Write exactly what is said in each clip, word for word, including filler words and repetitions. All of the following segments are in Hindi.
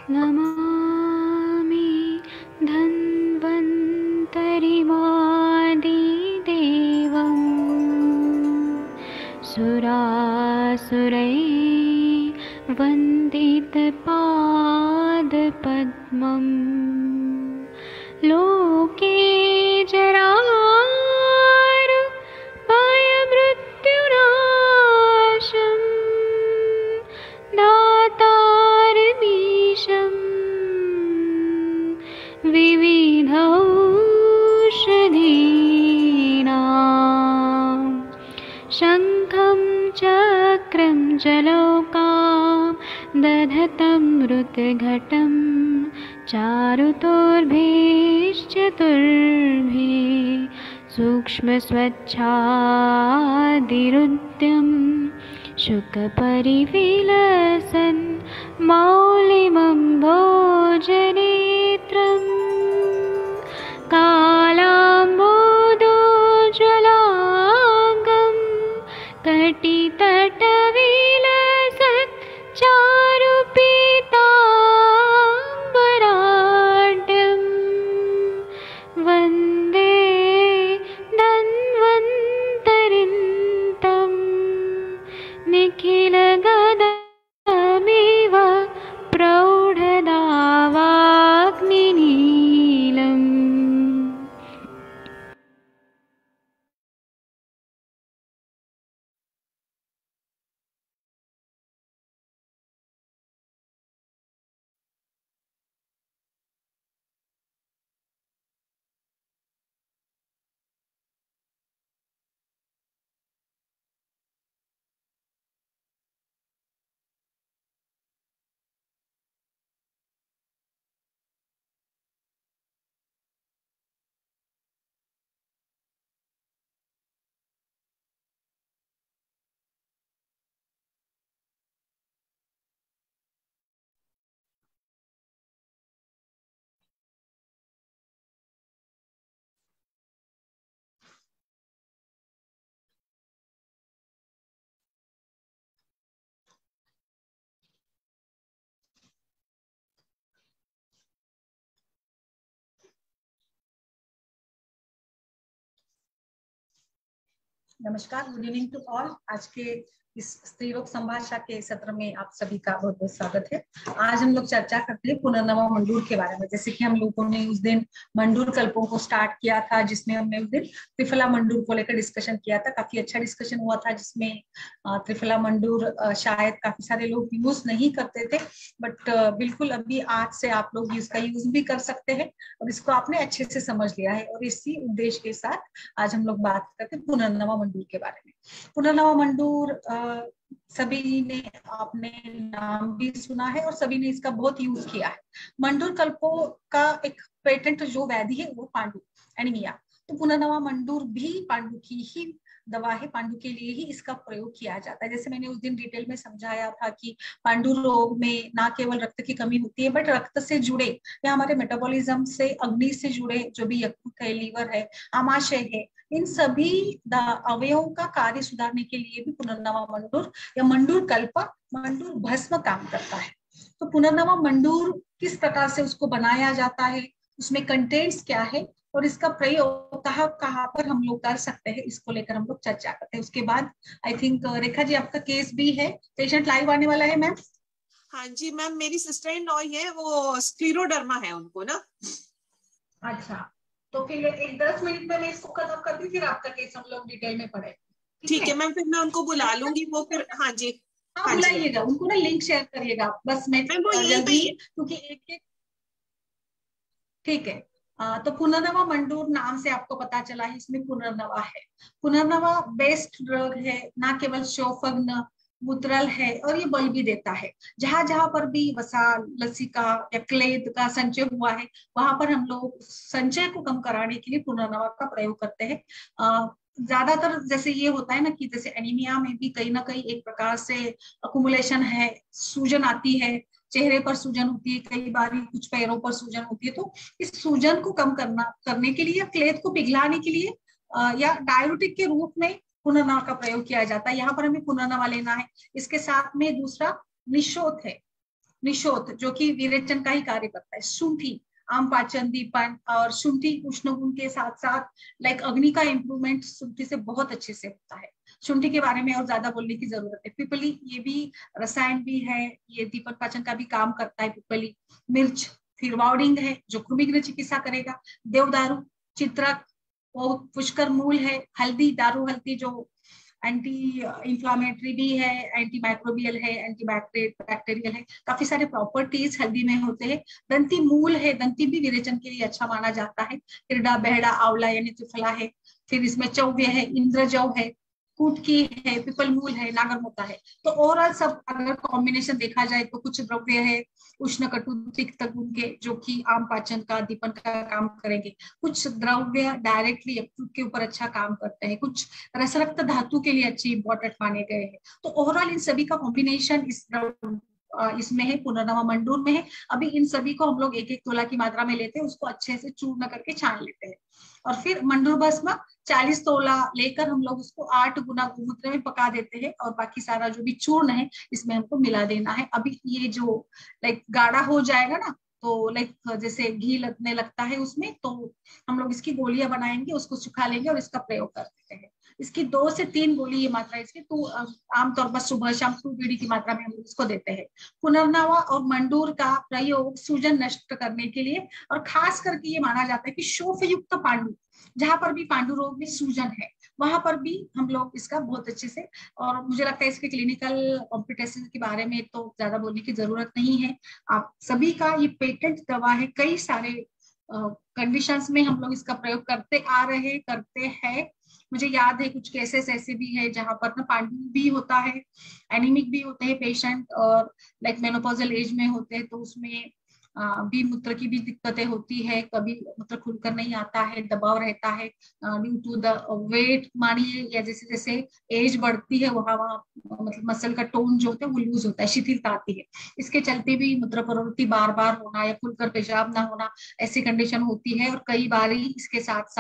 नमामि धन्वन्तरिमादिदेवं सुरासुरैः वन्दितपादपद्मम् लोके जरामृत्युनाशं दातारमीशं विविधौषधीनां शङ्खं चक्रं जलौकां दधतं मृतघटं चारुतोर्भिश्चतुर्भिः सूक्ष्मस्वच्छादिरुद्यं शुकपरिविलसन् मौलिमं भोजनेत्रम् कालाम्बोदोज्ज्वलाङ्गं कटितटविलसत् चारुपीताम्बराढ्यं वन्दे धन्वन्तरिन्तं निखिलगदमिव प्रौढदावाग्निनीलम्। नमस्कार, गुड इवनिंग टू ऑल। आज के इस स्त्री रोग संभाषा के सत्र में आप सभी का बहुत बहुत स्वागत है। आज हम लोग चर्चा करते हैं पुनर्नवा मंडूर के बारे में। जैसे कि हम लोगों ने उस दिन मंडूर कल्पों को स्टार्ट किया था, जिसमें हमने उस दिन त्रिफला मंडूर को लेकर डिस्कशन किया था। काफी अच्छा डिस्कशन हुआ था, जिसमें त्रिफला मंडूर शायद काफी सारे लोग यूज नहीं करते थे, बट बिल्कुल अभी आज से आप लोग इसका यूज भी कर सकते हैं और इसको आपने अच्छे से समझ लिया है। और इसी उद्देश्य के साथ आज हम लोग बात करते हैं पुनर्नवा मंडूर के बारे में। पुनर्नवा मंडूर सभी ने आपने नाम भी सुना है और सभी ने इसका बहुत यूज किया है। मंडूर कल्पों का एक पेटेंट जो व्याधि है वो पांडु एनीमिया, तो पुनर्नवा मंडूर भी पांडु की ही दवा है, पांडु के लिए ही इसका प्रयोग किया जाता है। जैसे मैंने उस दिन डिटेल में समझाया था कि पांडु रोग में ना केवल रक्त की कमी होती है, बट रक्त से जुड़े या हमारे मेटाबॉलिज्म से, अग्नि से जुड़े जो भी यकृत है, लीवर है, आमाशय है, इन सभी अवयवों का कार्य सुधारने के लिए भी पुनर्नवा मंडूर या मंडूर कल्प, मंडूर भस्म काम करता है। तो पुनर्नवा मंडूर किस प्रकार से उसको बनाया जाता है, उसमें कंटेंट्स क्या है और इसका प्रयोग कहाँ कहाँ पर हम लोग कर सकते हैं, इसको लेकर हम लोग चर्चा करते हैं। उसके बाद आई थिंक रेखा जी आपका केस भी है, पेशेंट लाइव आने वाला है मैम। हाँ जी मैम, मेरी सिस्टर इन लॉ है, वो स्क्लेरोडर्मा है उनको ना। अच्छा, तो फिर एक दस मिनट में मैं इसको खत्म कर दूं, फिर आपका केस हम लोग डिटेल में पढ़े। ठीक है मैम, फिर मैं उनको बुला लूंगी। वो फिर हाँ जी हाँ बुलाइएगा उनको ना, लिंक शेयर करिएगा बस। मैं जल्दी क्योंकि एक एक ठीक है। आ, तो पुनर्नवा मंडूर नाम से आपको पता चला है, इसमें पुनर्नवा है। पुनर्नवा बेस्ट ड्रग है, ना केवल शोफग्न मुद्रल है और ये बल भी देता है। जहां जहां पर भी वसा, लसिका या क्लेद का संचय हुआ है, वहां पर हम लोग संचय को कम कराने के लिए पुनर्नवा का प्रयोग करते हैं। ज्यादातर जैसे ये होता है ना कि जैसे एनीमिया में भी कहीं ना कहीं एक प्रकार से अकुमुलेशन है, सूजन आती है, चेहरे पर सूजन होती है, कई बार कुछ पैरों पर सूजन होती है। तो इस सूजन को कम करना करने के लिए, क्लेद को पिघलाने के लिए या डाययूरेटिक के रूप में पुनर्नवा का प्रयोग किया जाता है। यहाँ पर हमें पुनर्नवा लेना है। इसके साथ में दूसरा निशोथ है। निशोथ जो कि विरेचन का ही कार्य करता है, शुंठी आम पाचन दीपन, और शुंठी उष्ण गुण के साथ साथ लाइक अग्नि का इंप्रूवमेंट शुंठी से बहुत अच्छे से होता है। शुंठी के बारे में और ज्यादा बोलने की जरूरत है। पिपली ये भी रसायन भी है, ये दीपन पाचन का भी काम करता है पिपली। मिर्च फिर वाउडिंग है जो कृमिग्न चिकित्सा करेगा। देवदारू, चित्रक, वो पुष्कर मूल है। हल्दी, दारू हल्दी जो एंटी इंफ्लामेटरी भी है, एंटी माइक्रोबियल है, एंटी बैक्टीरियल है, काफी सारे प्रॉपर्टीज हल्दी में होते हैं। दंती मूल है, दंती भी विरेचन के लिए अच्छा माना जाता है। हिरडा, बहड़ा, आंवला यानी त्रिफला है। फिर इसमें चौव्य है, इंद्रजव है, कुटकी है, पिपल मूल है, नागरमोता है। तो ओवरऑल सब अगर कॉम्बिनेशन देखा जाए तो कुछ द्रव्य है उष्ण कटु तिक्त गुण के जो कि आम पाचन का दीपन का काम करेंगे। कुछ द्रव्य डायरेक्टली यकृत के ऊपर अच्छा काम करते हैं, कुछ रसरक्त धातु के लिए अच्छे इंपॉर्टेंट माने गए हैं। तो ओवरऑल इन सभी का कॉम्बिनेशन इस इसमें है, पुनर्नवा मंडूर में है। अभी इन सभी को हम लोग एक एक तोला की मात्रा में लेते हैं, उसको अच्छे से चूर्ण करके छान लेते हैं, और फिर मंडूर भस्म चालीस तोला लेकर हम लोग उसको आठ गुना गोमूत्र में पका देते हैं, और बाकी सारा जो भी चूर्ण है इसमें हमको मिला देना है। अभी ये जो लाइक गाढ़ा हो जाएगा ना, तो लाइक जैसे घी लगने लगता है उसमें, तो हम लोग इसकी गोलियां बनाएंगे, उसको सुखा लेंगे और इसका प्रयोग कर देते हैं। इसकी दो से तीन गोली ये मात्रा इसकी तो आमतौर पर सुबह शाम टू बीडी की मात्रा में हम इसको देते हैं। पुनर्नवा और मंडूर का प्रयोग सूजन नष्ट करने के लिए, और खास करके ये माना जाता है कि शोफ युक्त पांडु, जहां पर भी पांडु रोग में सूजन है वहां पर भी हम लोग इसका बहुत अच्छे से, और मुझे लगता है इसके क्लिनिकल कॉम्पिटेशन के बारे में तो ज्यादा बोलने की जरूरत नहीं है। आप सभी का ये पेटेंट दवा है, कई सारे कंडीशंस में हम लोग इसका प्रयोग करते आ रहे करते हैं। मुझे याद है कुछ केसेस ऐसे भी है जहां पर ना पांडु भी होता है, एनीमिक भी होते हैं पेशेंट, और लाइक मेनोपॉजल एज में होते हैं, तो उसमें भी मूत्र की भी दिक्कतें होती है, कभी मूत्र खुलकर नहीं आता है, दबाव रहता है ड्यू टू द वेट मानिए, या जैसे जैसे एज बढ़ती है वहां वहां मतलब मसल का टोन जो होता है वो लूज होता है, शिथिलता आती है, इसके चलते भी मूत्र प्रवृत्ति बार बार होना या खुलकर पेशाब ना होना, ऐसी कंडीशन होती है। और कई बार इसके साथ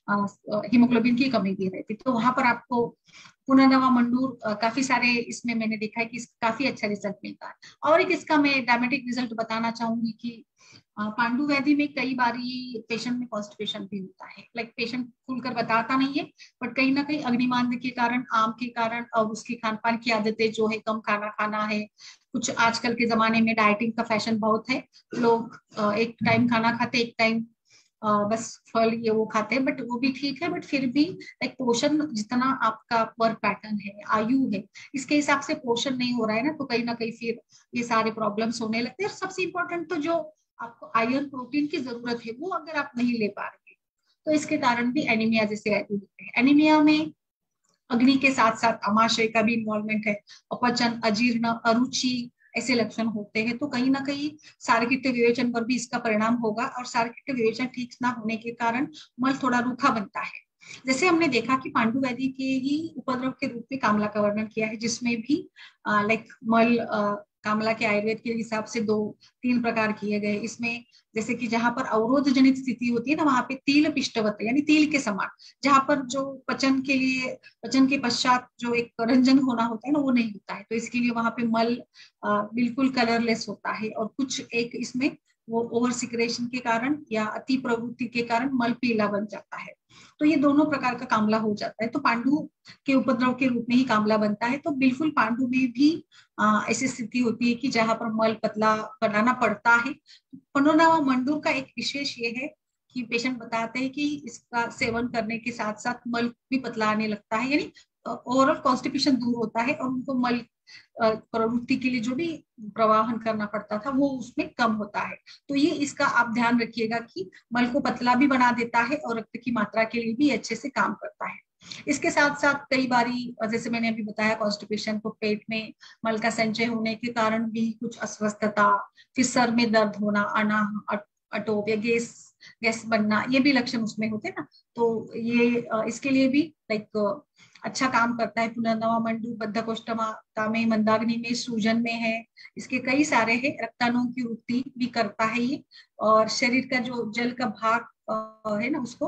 साथ हीमोग्लोबिन की कमी भी रहती है, तो वहां पर आपको पुनर्नवा मंडूर काफी सारे इसमें मैंने देखा है कि काफी अच्छा रिजल्ट मिलता है। और एक इसका मैं ड्रामेटिक रिजल्ट बताना चाहूंगी कि पांडु व्याधि में कई बार पेशेंट में कॉन्स्टिपेशन भी होता है, लाइक पेशेंट खुलकर बताता नहीं है, बट कहीं ना कहीं अग्निमांद के कारण, आम के कारण, और उसकी खान पान की आदतें जो है, कम खाना खाना है, कुछ आजकल के जमाने में डाइटिंग का फैशन बहुत है, लोग एक टाइम खाना खाते, एक टाइम Uh, बस फल ये वो खाते हैं, बट वो भी ठीक है, बट फिर भी एक पोषण जितना आपका वर्क पैटर्न है, आयु है, इसके हिसाब से पोषण नहीं हो रहा है ना, तो कहीं ना कहीं फिर ये सारे प्रॉब्लम्स होने लगते हैं। और सबसे इम्पोर्टेंट तो जो आपको आयरन प्रोटीन की जरूरत है वो अगर आप नहीं ले पा रहे तो इसके कारण भी एनीमिया जैसे होते हैं। एनीमिया में अग्नि के साथ साथ अमाशय का भी इन्वॉल्वमेंट है, अपचन, अजीर्ण, अरुचि ऐसे लक्षण होते हैं, तो कहीं ना कहीं सारकीय विवेचन पर भी इसका परिणाम होगा, और सारकीय विवेचन ठीक ना होने के कारण मल थोड़ा रूखा बनता है। जैसे हमने देखा कि पांडु व्याधि के ही उपद्रव के रूप में कामला का वर्णन किया है, जिसमें भी लाइक मल आ, कामला के आयुर्वेद के हिसाब से दो तीन प्रकार किए गए। इसमें जैसे कि जहां पर अवरोध जनित स्थिति होती है ना, वहां पे तिल पिष्टवत यानी तिल के समान, जहां पर जो पचन के लिए, पचन के पश्चात जो एक रंजन होना होता है ना, वो नहीं होता है, तो इसके लिए वहां पे मल आ, बिल्कुल कलरलेस होता है, और कुछ एक इसमें वो ओवर सिक्रेशन के कारण या अति प्रवृत्ति के कारण मल पीला बन जाता है, तो ये दोनों प्रकार का कामला हो जाता है। तो पांडु के उपद्रव के रूप में ही कामला बनता है, तो बिल्कुल पांडु में भी आ, ऐसी स्थिति होती है कि जहां पर मल पतला बनाना पड़ता है। पुनर्नवा मंडूर का एक विशेष ये है कि पेशेंट बताते हैं कि इसका सेवन करने के साथ साथ मल भी पतला आने लगता है, यानी ओवरऑल कॉन्स्टिपेशन दूर होता है, और उनको मल प्रवृत्ति के लिए जो भी प्रवाहन करना पड़ता था वो उसमें कम होता है। तो ये इसका आप ध्यान रखिएगा कि मल को पतला भी बना देता है और रक्त की मात्रा के लिए भी अच्छे से काम करता है। इसके साथ साथ कई बारी जैसे मैंने अभी बताया कॉन्स्टिपेशन, तो पेट में मल का संचय होने के कारण भी कुछ अस्वस्थता, फिर सर में दर्द होना, आना, अटोप या गैस गैस बनना, ये भी लक्षण उसमें होते हैं ना, तो ये इसके लिए भी लाइक अच्छा काम करता है। पुनर्नवा मंडूर बद्धकोष्ठता में, मंदाग्नि में, सूजन में है, इसके कई सारे हैं, रक्ताणुओं की वृद्धि भी करता है ये, और शरीर का जो जल का भाग है ना उसको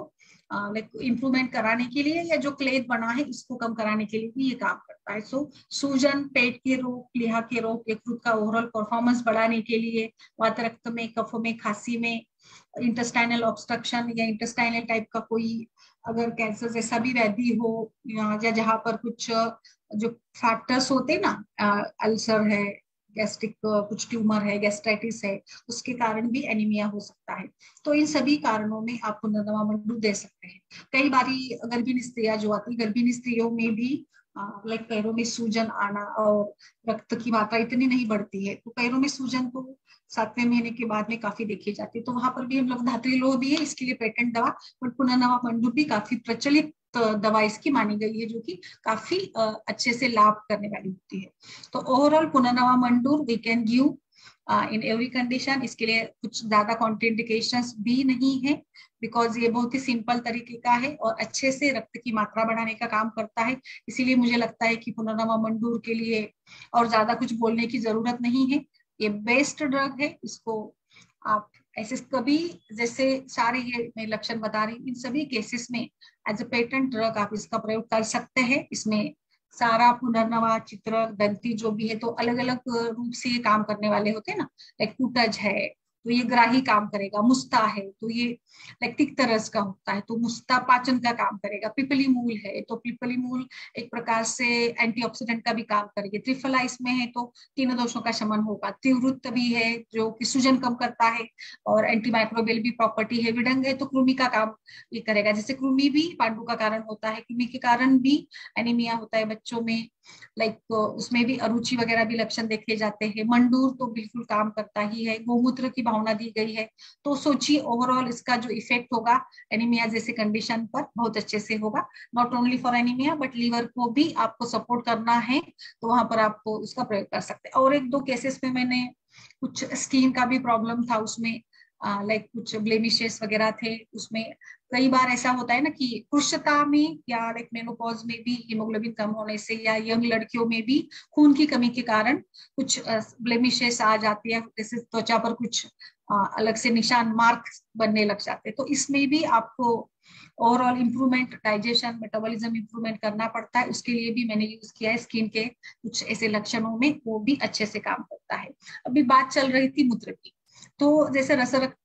लाइक इम्प्रूवमेंट कराने के लिए, या जो क्लेद बना है इसको कम कराने के लिए भी ये काम करता है। सो सूजन, पेट के रोग, प्लीहा के रोग, यकृत का ओवरऑल परफॉर्मेंस बढ़ाने के लिए, वात रक्त में, कफ में, खांसी में, इंटेस्टाइनल ऑब्स्ट्रक्शन या इंटेस्टाइनल टाइप का कोई अगर कैंसर जैसा भी व्याधि हो, या जहाँ पर कुछ जो फैक्टर्स होते ना, अल्सर है, गैस्ट्रिक कुछ ट्यूमर है, गैस्ट्राइटिस है, उसके कारण भी एनीमिया हो सकता है। तो इन सभी कारणों में आप पुनर्नवा मंडूर दे सकते हैं। कई बारी गर्भिणी स्त्रियां जो आती है, गर्भिणी स्त्रियों में भी लाइक पैरों में सूजन आना और रक्त की मात्रा इतनी नहीं बढ़ती है, तो पैरों में सूजन तो सातवें महीने के बाद में काफी देखी जाती है। तो वहां पर भी हम लोग धात्री लोह भी है इसके लिए पेटेंट दवा, बट पुनर्नवा मंडूर भी काफी प्रचलित दवा इसकी मानी गई है, जो कि काफी अच्छे से लाभ करने वाली होती है। तो overall Punarnava Mandur we can give in every condition. इसके लिए कुछ ज्यादा कॉन्ट्राइंडिकेशंस भी नहीं है, बिकॉज ये बहुत ही सिंपल तरीके का है और अच्छे से रक्त की मात्रा बढ़ाने का काम करता है। इसीलिए मुझे लगता है कि पुनर्नवा मंडूर के लिए और ज्यादा कुछ बोलने की जरूरत नहीं है। ये बेस्ट ड्रग है, इसको आप ऐसे कभी जैसे सारे ये मैं लक्षण बता रही हूँ, इन सभी केसेस में एज अ पेटेंट ड्रग आप इसका प्रयोग कर सकते हैं। इसमें सारा पुनर्नवा, चित्र, दंती जो भी है, तो अलग अलग रूप से ये काम करने वाले होते हैं ना, लाइक कुटज है तो ये ग्राही काम करेगा, मुस्ता है तो ये लैक्टिक तरस का होता है तो मुस्ता पाचन का काम करेगा, पिपली मूल है तो पिपली मूल एक प्रकार से एंटीऑक्सीडेंट का भी काम करेगी, त्रिफला इसमें है तो तीनों दोषों का शमन होगा, त्रिवृत्त भी है जो कि सूजन कम करता है और एंटीमाइक्रोबियल भी प्रॉपर्टी है, विडंग है तो कृमि का काम ये करेगा, जैसे कृमि भी पांडु का कारण होता है, कृमि के कारण भी एनीमिया होता है बच्चों में, लाइक तो उसमें भी अरुचि वगैरह भी लक्षण देखे जाते हैं। मंडूर तो बिल्कुल काम करता ही है, गोमूत्र की भावना दी गई है, तो सोचिए ओवरऑल इसका जो इफेक्ट होगा एनीमिया जैसे कंडीशन पर बहुत अच्छे से होगा, not only for anaemia but liver को भी आपको सपोर्ट करना है तो वहां पर आपको उसका प्रयोग कर सकते हैं। और एक दो केसेस में मैंने कुछ स्किन का भी प्रॉब्लम था, उसमें लाइक uh, कुछ ब्लेमिशेस वगैरह थे, उसमें कई बार ऐसा होता है ना कि पुरुषता में या लाइक मेनोपॉज में भी हीमोग्लोबिन कम होने से या यंग लड़कियों में भी खून की कमी के कारण कुछ ब्लेमिशेस आ जाती है, जैसे त्वचा पर कुछ uh, अलग से निशान मार्क बनने लग जाते हैं, तो इसमें भी आपको overall improvement, digestion, metabolism improvement करना पड़ता है। उसके लिए भी मैंने यूज किया है स्किन के कुछ ऐसे लक्षणों में, वो भी अच्छे से काम करता है। अभी बात चल रही थी मूत्र की, तो जैसे रस रक्त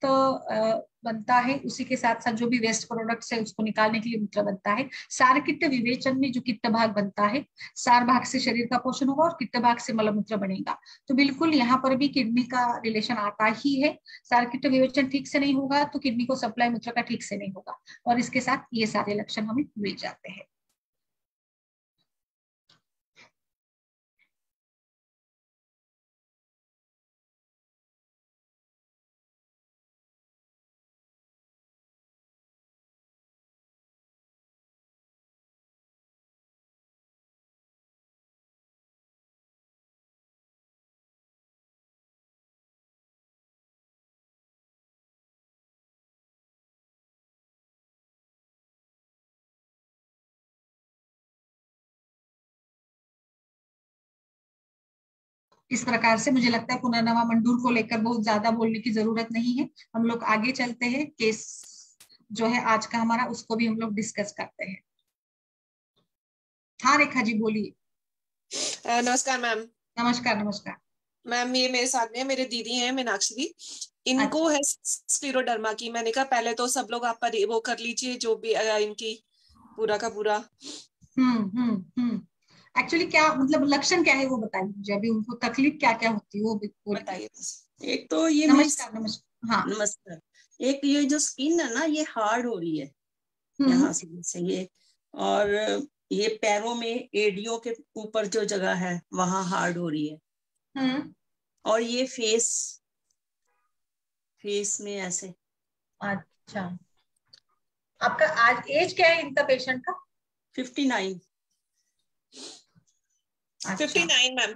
बनता है उसी के साथ साथ जो भी वेस्ट प्रोडक्ट्स है उसको निकालने के लिए मूत्र बनता है। सार कित्त विवेचन में जो कित्त भाग बनता है, सार भाग से शरीर का पोषण होगा और कित्त भाग से मलमूत्र बनेगा, तो बिल्कुल यहाँ पर भी किडनी का रिलेशन आता ही है। सार कित्त विवेचन ठीक से नहीं होगा तो किडनी को सप्लाई मूत्र का ठीक से नहीं होगा, और इसके साथ ये सारे लक्षण हमें मिल जाते हैं। इस प्रकार से मुझे लगता है पुनर्नवा मंडूर को लेकर बहुत ज्यादा बोलने की जरूरत नहीं है, हम लोग आगे चलते हैं। केस जो है आज का हमारा उसको भी हम लोग डिस्कस करते हैं। हाँ रेखा जी बोलिए। नमस्कार मैम। नमस्कार नमस्कार मैम, ये मेरे साथ में मेरे दीदी हैं मीनाक्षी, इनको अच्छा। है स्क्लेरोडर्मा की। मैंने कहा पहले तो सब लोग आप पर वो कर लीजिए जो भी इनकी पूरा का पूरा। हम्म हम्म हम्म एक्चुअली क्या मतलब लक्षण क्या है वो बताइए मुझे, अभी उनको तकलीफ क्या क्या होती है वो बताइए। एक तो ये नमस्कार नमस्कार हाँ नमस्कार। एक ये जो स्किन है ना ये हार्ड हो रही है यहाँ से से ये, और ये पैरों में एडियो के ऊपर जो जगह है वहां हार्ड हो रही है, हम्म और ये फेस फेस में ऐसे। अच्छा, आपका आज एज क्या है इनका पेशेंट का? Fifty nine. Fifty nine ma'am.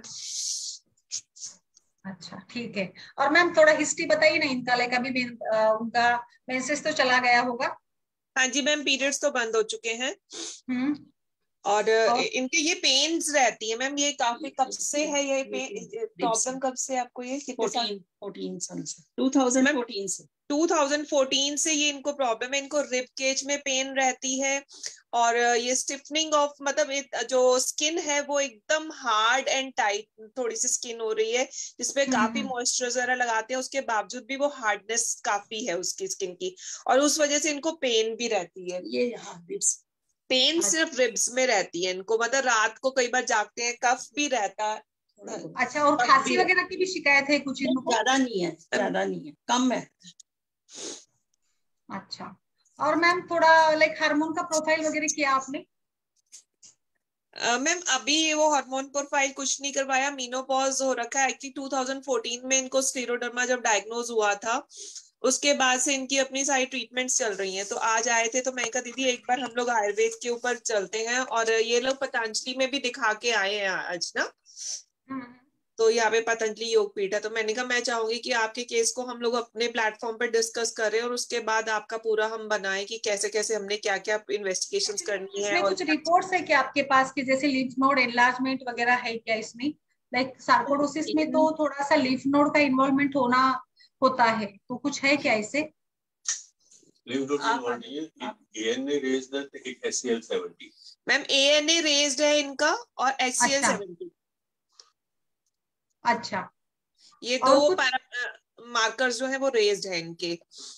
अच्छा ठीक है, और मैम थोड़ा हिस्ट्री बताइए ना इनका, लाइक अभी भी उनका मेंसेस तो चला गया होगा? हाँ जी मैम, पीरियड्स तो बंद हो चुके हैं। हम्म और, और इनके ये पेन्स रहती है मैम, ये काफी कब से है ये प्रॉब्लम? कब से आपको ये कितने साल? फोर्टीन साल से, टू थाउजेंड फोर्टीन से टू थाउजेंड फोर्टीन से ये इनको प्रॉब्लम है, इनको रिब केज में पेन रहती है और ये स्टिफनिंग ऑफ मतलब जो स्किन है वो एकदम हार्ड एंड टाइट थोड़ी सी स्किन हो रही है, जिसपे काफी मॉइस्चराइजर लगाते हैं, उसके बावजूद भी वो हार्डनेस काफी है उसकी स्किन की, और उस वजह से इनको पेन भी रहती है। ये यहाँ रिब्स पेन सिर्फ रिब्स में रहती है इनको, मतलब रात को कई बार जागते हैं, कफ भी रहता है। अच्छा, और खांसी वगैरह की भी शिकायत है कुछ इनको? ज्यादा नहीं है, ज्यादा नहीं है, कम है। अच्छा, और मैम थोड़ा लाइक हार्मोन का प्रोफाइल वगैरह किया आपने? मैम uh, अभी वो हार्मोन प्रोफाइल कुछ नहीं करवाया, मीनोपॉज हो रखा है। एक्चुअली टू थाउजेंड फोर्टीन में इनको स्क्लेरोडर्मा जब डायग्नोज हुआ था, उसके बाद से इनकी अपनी सारी ट्रीटमेंट्स चल रही हैं। तो आज आए थे तो मैं कहा दीदी एक बार हम लोग आयुर्वेद के ऊपर चलते हैं, और ये लोग पतंजलि में भी दिखा के आए हैं आज ना, तो यहाँ पे पतंजलि योगपीठ है। तो मैंने कहा मैं चाहूंगी कि आपके केस को हम लोग अपने प्लेटफॉर्म पे डिस्कस करें और उसके बाद आपका पूरा हम बनाएं कि कैसे कैसे हमने क्या क्या इन्वेस्टिगेशंस करनी है। इसमें और कुछ रिपोर्ट्स है क्या आपके पास कि जैसे लिम्फ नोड एनलार्जमेंट वगैरह है क्या इसमें? लाइक सार्कोइडोसिस में तो थोड़ा सा लिम्फ नोड का इन्वॉल्वमेंट होना होता है, तो कुछ है क्या इसे? Ma'am A N A raised है इनका और एच सी एल सेवेंटी। अच्छा, ये दो मार्कर्स जो है वो रेज्ड है इनके।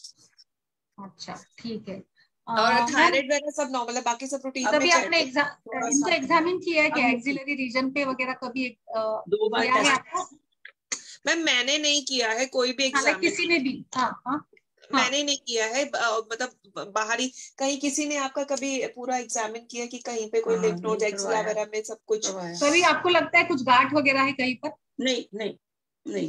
अच्छा ठीक है। और थायराइड वगैरह सब नॉर्मल है, बाकी सब प्रोटीन कभी आपने एग्जाम इनको एग्जामिन किया है क्या एक्सिलरी रीजन पे वगैरह कभी दो बार किया है आपको? मैम मैंने नहीं किया है कोई भी एग्जाम, किसी ने भी? हाँ हाँ मैंने नहीं किया है, मतलब बाहरी कहीं किसी ने आपका कभी पूरा एग्जामिन किया कि कहीं पे कोई लिम्फ नोड एक्सिला वगैरह में सब कुछ? कभी आपको लगता है कुछ गांठ वगैरह है कहीं पर? नहीं नहीं नहीं।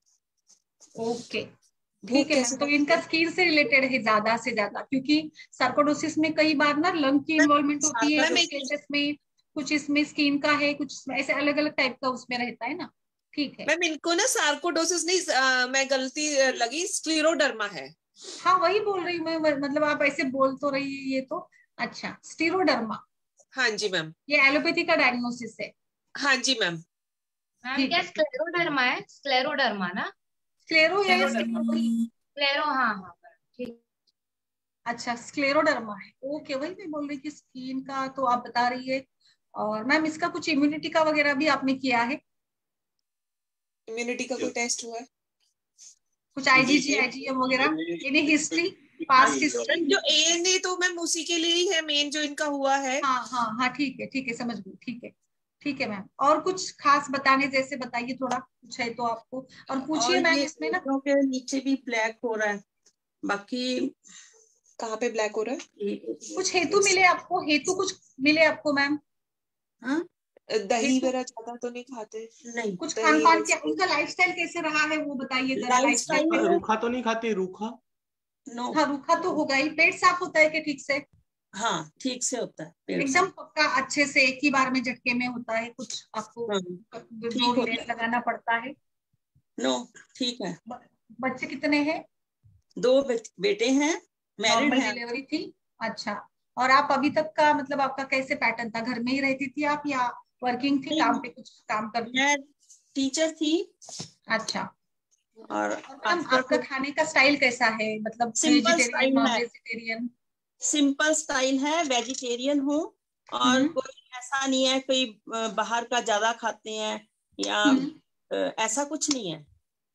ओके ठीक है, तो इनका स्किन से रिलेटेड है ज्यादा से ज्यादा, क्योंकि सार्कोइडोसिस में कई बार ना लंग की इन्वॉल्वमेंट होती है, कुछ केसेस में कुछ इसमें स्किन का है, कुछ ऐसे अलग अलग टाइप का उसमें रहता है ना। ठीक है मैम, इनको ना सार्कोइडोसिस नहीं आ, मैं गलती लगी, स्क्लेरोडर्मा है। हाँ वही बोल रही हूँ मैं, मतलब आप ऐसे बोल तो रही है ये तो। अच्छा, स्क्लेरोडर्मा। हाँ जी मैम, ये एलोपैथी का डायग्नोसिस है? हाँ जी मैम। मैम क्या स्क्लेरोडर्मा है? स्क्लेरोडर्मा ना? स्क्लेरो या स्क्लेरो, हाँ हाँ ठीक। अच्छा, स्क्लेरोडर्मा है, ओके। वही मैं बोल रही कि स्किन का तो आप बता रही है। और मैम इसका कुछ इम्यूनिटी का वगैरह भी आपने किया है? इम्यूनिटी का कोई टेस्ट हुआ है? कुछ आईजीजी आईजीएम वगैरह, एनी हिस्ट्री, पास्ट हिस्ट्री? जो एएनए तो मैम उसी के लिए ही है मेन जो इनका हुआ है। हाँ हाँ हाँ ठीक है ठीक है, समझ गई। ठीक है ठीक है मैम, और कुछ खास बताने जैसे बताइए थोड़ा, कुछ है तो आपको। और पूछिए मैम इसमें ना के नीचे भी ब्लैक हो रहा है, बाकी कहाँ पे ब्लैक हो रहा है? कुछ हेतु मिले आपको? हेतु कुछ मिले आपको मैम? हाँ, दही वगैरह ज्यादा तो नहीं खाते? नहीं। कुछ खान पान क्या उनका लाइफस्टाइल कैसे रहा है वो बताइए जरा। लाइफस्टाइल रूखा तो नहीं खाते? रूखा नो। हाँ रूखा तो होगा ही। पेट साफ होता है कि ठीक से? हाँ ठीक से होता है, एकदम पक्का अच्छे से एक ही बार में झटके में होता है? कुछ आपको लगाना पड़ता है? नो ठीक है। बच्चे कितने हैं? दो बेटे हैं, मैरिड हैं। डिलीवरी थी? अच्छा, और आप अभी तक का मतलब आपका कैसे पैटर्न था? घर में ही रहती थी आप या वर्किंग थी, काम पे कुछ काम करती? मैं टीचर थी। अच्छा, और आपका खाने का स्टाइल कैसा है? मतलब vegetarian, non vegetarian? Simple style है, वेजिटेरियन हूँ, और कोई ऐसा नहीं है कोई बाहर का ज्यादा खाते हैं या ऐसा कुछ नहीं है।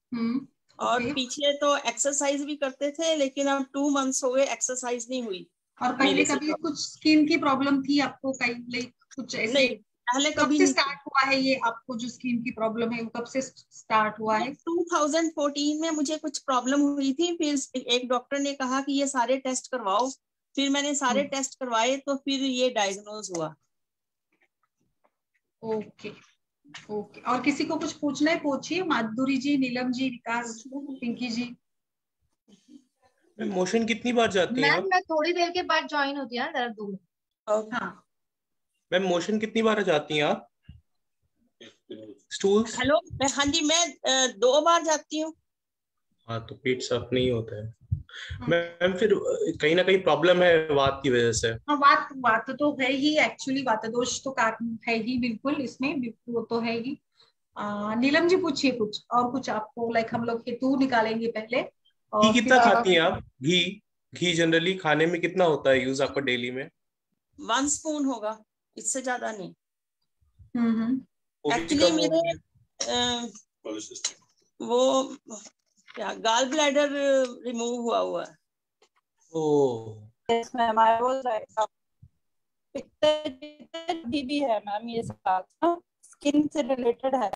और okay. पीछे तो एक्सरसाइज भी करते थे, लेकिन अब टू मंथ्स हो गए एक्सरसाइज नहीं हुई। और पहले कभी कुछ स्किन की प्रॉब्लम थी आपको? कहीं कुछ ऐसे? नहीं, पहले कब से स्टार्ट हुआ है ये आपको जो स्किन की प्रॉब्लम है? कब से स्टार्ट हुआ है? टू थाउजेंड फोर्टीन में मुझे कुछ प्रॉब्लम हुई थी, फिर एक डॉक्टर ने कहा कि ये सारे टेस्ट करवाओ, फिर मैंने सारे टेस्ट करवाए तो फिर ये डायग्नोज हुआ। ओके ओके, और किसी को कुछ पूछना है पूछिए। माधुरी जी, नीलम जी, विकास, पिंकी जी। मोशन कितनी बार जाती है? मैम मैं थोड़ी देर के बाद ज्वाइन होती है ना, दो। हाँ मैम, मोशन कितनी बार जाती हैं आप? स्टूल्स? हेलो, हाँ जी, मैं दो बार जाती हूँ। हाँ, तो पेट साफ नहीं होता है मैम, फिर कहीं ना कहीं प्रॉब्लम है वात की वजह से। हाँ, वात वात तो है ही एक्चुअली, वात दोष तो कारण है ही बिल्कुल इसमें, वो तो है ही। आ, नीलम जी पूछिए कुछ और कुछ आपको, लाइक हम लोग हेतु निकालेंगे पहले, घी कितना खाती हैं आप? घी घी जनरली खाने में कितना होता है यूज आपका डेली में? वन स्पून होगा, इससे ज्यादा नहीं। हम्म वो भी एक्चुअली कम हो मेरे गया। अ, वो क्या गाल ब्लैडर रिमूव हुआ हुआ है। Oh yes ma'am, I was right. पित्त भी है मैम, ये सब स्किन से रिलेटेड है।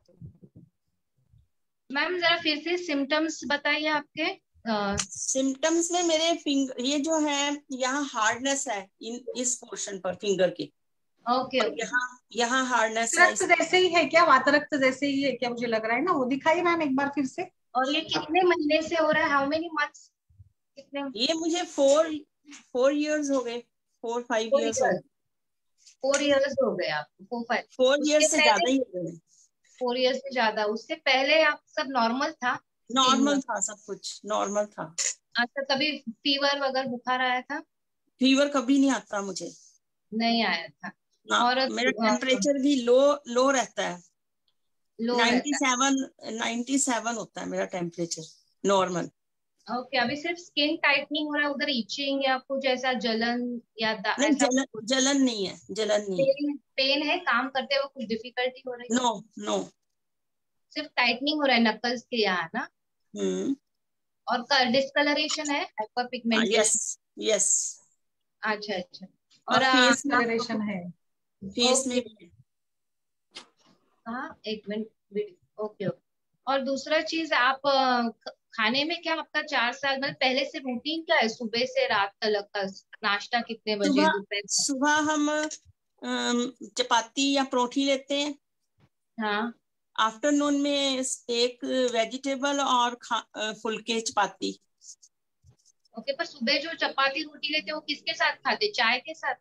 मैम जरा फिर से सिम्टम्स बताइए आपके। सिम्टम्स में मेरे फिंगर, ये जो है यहाँ हार्डनेस है इन इस पोर्शन पर फिंगर की। ओके और ओके। यहाँ यहाँ हार्डनेस है। रक्त जैसे ही है क्या? वातरक्त जैसे ही है क्या? मुझे लग रहा है ना, वो दिखाइए मैम एक बार फिर से। और ये कितने महीने से हो रहा है? How many months? कितने? ये मुझे फोर फोर इयर्स हो गए, फोर फाइव फोर इयर्स हो गए। फोर इयर्स हो गए आपको? फोर फाइव फोर उसके इयर्स से पहले ज्यादा ही हो गए। फोर इयर्स से ज्यादा। उससे पहले आप सब नॉर्मल था? नॉर्मल था, सब कुछ नॉर्मल था। अच्छा, कभी फीवर वगैरह बुखार आया था? फीवर कभी नहीं आता मुझे, नहीं आया था। ना। और मेरा टेम्परेचर भी लो लो रहता है, लो नाइन्टी रहता सेवन नाइन्टी सेवन होता है मेरा टेम्परेचर नॉर्मल। है। ओके, अभी सिर्फ स्किन टाइटनिंग हो रहा है, उधर इचिंग या कुछ ऐसा जलन या दा- नहीं, ऐसा जलन जलन नहीं है, जलन नहीं है। पेन पेन है? काम करते हुए कुछ डिफिकल्टी हो रही है? No no. सिर्फ टाइटनिंग हो रहा है नकल्स के यहाँ ना? हम्म। और डिस्कलरेशन है, हाइपर यस पिगमेंटेशन? यस। अच्छा अच्छा। और और आ, फेस में कलरेशन है। फेस में भी है। हाँ एक मिनट। Okay okay. और दूसरा चीज, आप अ, ख- खाने में क्या आपका चार साल मतलब पहले से रूटीन क्या है? सुबह से रात तक का नाश्ता कितने बजे, सुबह दोपहर का? सुबह हम अम, चपाती या परोठी लेते हैं। हाँ। आफ्टरनून में एक वेजिटेबल और खा अ, फुल्के चपाती। ओके, पर सुबह जो चपाती रोटी लेते हैं वो किसके साथ खाते? चाय के साथ?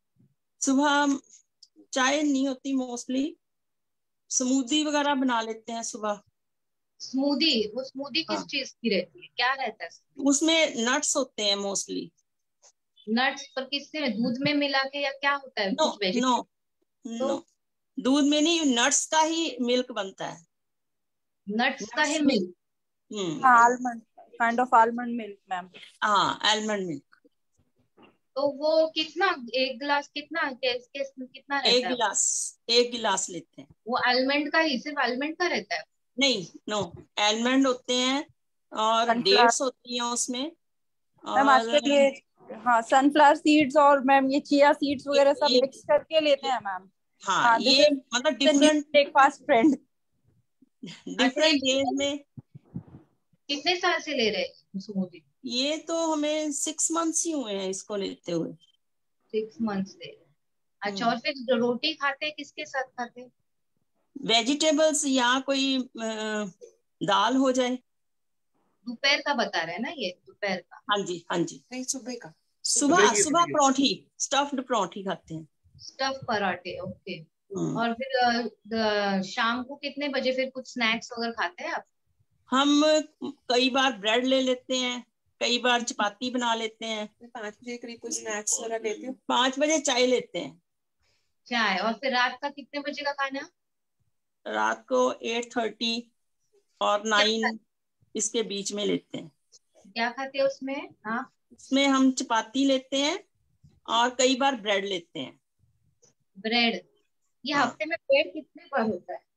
सुबह चाय नहीं होती मोस्टली, स्मूदी वगैरह बना लेते हैं सुबह। स्मूदी? वो स्मूदी किस हाँ, चीज की रहती है? क्या रहता है? उसमें नट्स होते हैं मोस्टली। नट्स? पर किससे में? दूध में मिला के या क्या होता है? नो कुछ नो वेजिटेबल? तो नो, दूध में नहीं, नट्स का ही मिल्क बनता है। नट्स का ही नट्स मिल्क? हम्म। Almond, kind of almond milk ma'am. हाँ, आलमंड मिल्क। तो वो कितना, एक गिलास कितना केस, केस कितना एक रहता है? गिलास एक गिलास लेते हैं। वो आलमंड का ही, सिर्फ आलमंड का रहता है? नहीं, नो, आलमंड होते हैं और सनफ्लावर डेट्स होती हैं उसमें। मैम, और आजकल ये हाँ सनफ्लावर सीड्स और मैम ये चिया सीड्स ये, वगैरह सब ये मिक्स करके लेते हैं मैम। हाँ, हाँ, दिस ये इज मतलब the new different breakfast trend. अच्छा, ये डिफरेंट डेज में। कितने साल से ले रहे हैं स्मूदी? ये तो हमें सिक्स मंथ्स ही हुए हैं इसको लेते हुए। सिक्स मंथ्स ले रहे हैं। अच्छा, हम्म। और फिर रोटी खाते हैं किसके साथ खाते हैं? वेजिटेबल्स या कोई अ, दाल हो जाए। दोपहर का बता रहे हैं ना ये? दोपहर का? हाँ जी, हाँ जी। नहीं, सुबह का। सुबह की सुबह रोटी। परोठी, स्टफ्ड परोठी खाते हैं। स्टफ पराठे, ओके। हम्म। और फिर अ, द- शाम को कितने बजे फिर कुछ स्नैक्स वगैरह खाते हैं आप? हम कई बार ब्रेड ले लेते हैं, कई बार चपाती बना लेते हैं। पाँच बजे करीब कुछ स्नैक्स वगैरह लेते हो? पाँच बजे चाय लेते हैं। चाय। और फिर रात का कितने बजे का खाना? रात को एट थर्टी और क्या खा, नाइन इसके बीच में लेते हैं। क्या खाते हैं उसमें? हाँ, उसमें हम चपाती लेते हैं और कई बार ब्रेड लेते हैं। ब्रेड? ये हाँ, हफ्ते में ब्रेड कितने बार होता है?